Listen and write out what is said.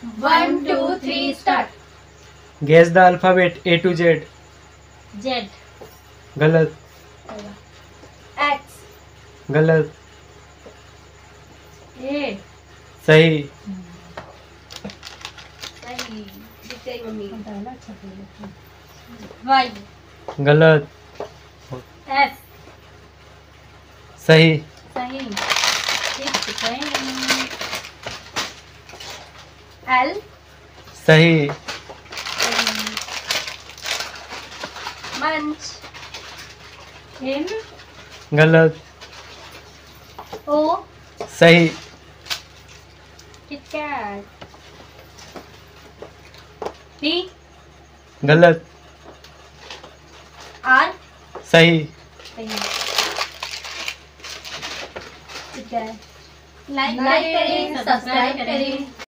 1 2 3 start. Guess the alphabet A to Z. Z. गलत। X. गलत। A. सही। सही। जीत गई मम्मी। वाई। गलत। एस। सही। सही। जीत गई। एल। सही। मंच। एम। गलत। ओ। सही। किटकैट। पी। गलत। आर। सही। सही। ठीक है। लाइक करें, सब्सक्राइब करें।